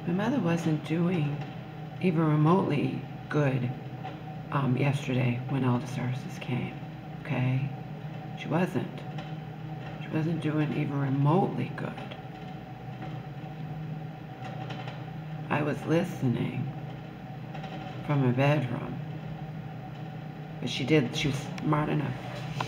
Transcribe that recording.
My mother wasn't doing even remotely good yesterday when all the services came, okay? She wasn't. She wasn't doing even remotely good. I was listening from my bedroom. But she was smart enough